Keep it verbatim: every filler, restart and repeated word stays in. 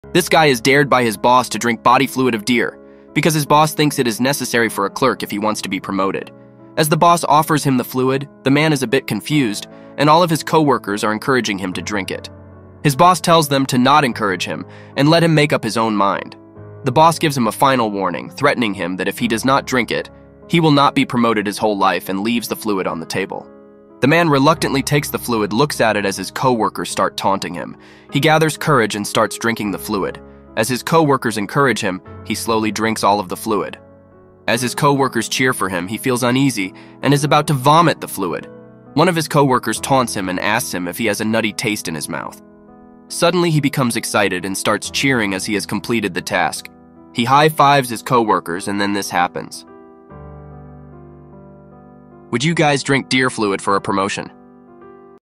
This guy is dared by his boss to drink body fluid of deer because his boss thinks it is necessary for a clerk if he wants to be promoted. As the boss offers him the fluid, the man is a bit confused, and all of his co-workers are encouraging him to drink it. His boss tells them to not encourage him and let him make up his own mind. The boss gives him a final warning, threatening him that if he does not drink it, he will not be promoted his whole life, and leaves the fluid on the table. The man reluctantly takes the fluid, looks at it as his co-workers start taunting him. He gathers courage and starts drinking the fluid. As his co-workers encourage him, he slowly drinks all of the fluid. As his co-workers cheer for him, he feels uneasy and is about to vomit the fluid. One of his co-workers taunts him and asks him if he has a nutty taste in his mouth. Suddenly, he becomes excited and starts cheering as he has completed the task. He high-fives his co-workers, and then this happens. Would you guys drink deer fluid for a promotion?